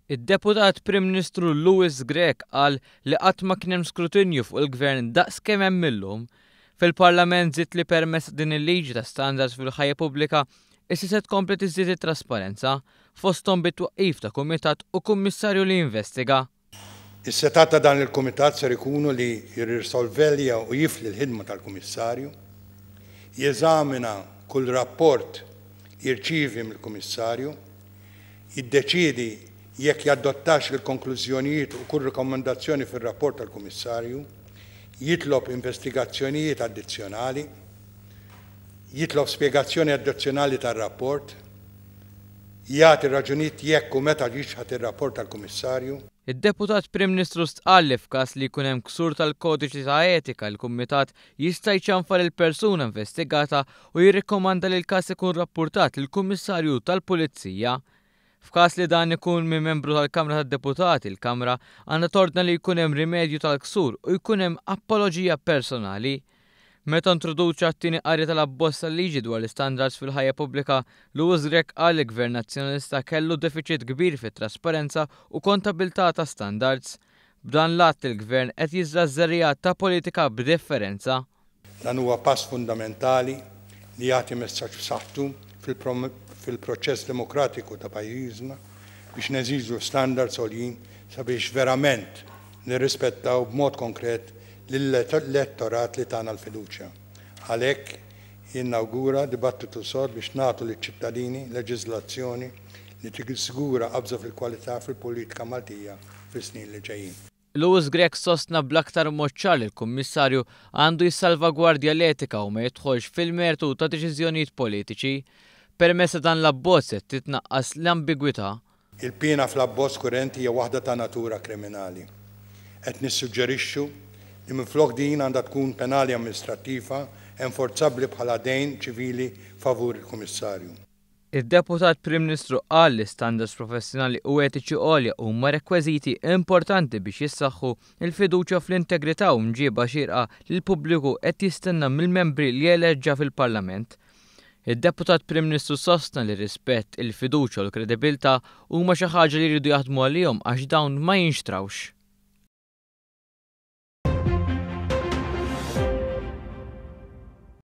Id-Deputat Prim Ministru Louis Grech qal li qatt ma kien hemm skrutinju fuq il-Gvern daqskemm hemm illum fil-Parlament żied li permezz din il-liġi ta' standards fil-ħajja pubblika issa se tkompli tiżdied it-trasparenza fosthom bit-twaqqif ta' kumitat u kummissarju li jinvestiga. Is-setat ta' dan il-kumitat ser ikunu li jirrisolvelja u jifli l-ħidma tal-kummissarju, jeżamina kull rapport jirċievi mill-kummissarju, jiddeċiedi jekk jaddottax il-konklużjonijiet u kull rekomendazzjoni fil-rapport tal-Kummissarju, jitlob investigazzjonijiet addizzjonali, jitlob spjegazzjoni addizzjonali tar-rapport, jagħti raġunijiet jekk u meta jixħat ir-rapport tal-Kummissarju. Id-Deputat Prim Ministru stqal li f'każ li jkun hemm ksur tal-kodiċi ta' etika l-Kumitat jista' jċanfar il-persuna investigata u jirrikkomanda li l-każ ikun rappurtat lill-Kummissarju tal-Pulizija. F'każ li dan ikun minn membru tal-Kamra tad-Deputati, il-Kamra għandha tordna li jkun hemm rimedju tal-ksur u jkun hemm apoloġija personali. Meta introduċa t-tieni qari tal-abbozz tal-liġi dwar l-istandards fil-ħajja pubblika, Louis Grech qal li l-Gvern Nazzjonalista kellu deficit kbir fit-trasparenza u kontabilità ta' standards. B'dan l-att il-Gvern qed jiżrażżerija ta' politika b'differenza. Dan huwa pass fundamentali li jagħti messaġġ b'saħħtu fil-proċess demokratiku ta' pajjiżna biex neżiżu standards għoljin sabiex verament nirrispettaw b'mod konkret lill-elettorat li tagħna l-fiduċja. Għalhekk jinnawgura dibattitu sod biex nagħtu liċ-ċittadini leġiżlazzjoni li tiżgura qabża fil-kwalità fil-politika Maltija fis-snin li ġejjin. Louis Grech sostna bl-aktar mod ċar li l-Kummissarju għandu jissalvagwardja l-etika u ma jidħolx fil-mertu ta' deċiżjonijiet politiċi. Permezz dan l-abbozz qed titnaqqas l-ambigwità. Il-pena fl-abbozz kurrenti hija waħda ta' natura kriminali. Qed nissuġġerixxu li minflok din għandha tkun penali amministrattiva enforzabbli bħala dejn ċivili favur il-Kummissarju. Id-Deputat Prim Ministru qal li standards professjonali u etiċi għolja huma rekwiżiti importanti biex jissaħħu il-fiduċja fl-integrità u mġieba xierqa li l-pubbliku qed jistenna mill-membri li jeleġġa fil-Parlament. Id-Deputat Prim Ministru sostna li rispett, il-fiduċja u l-kredibilità huma xi ħaġa li jridu jaħdmu għalihom għax dawn ma jinxtrawx.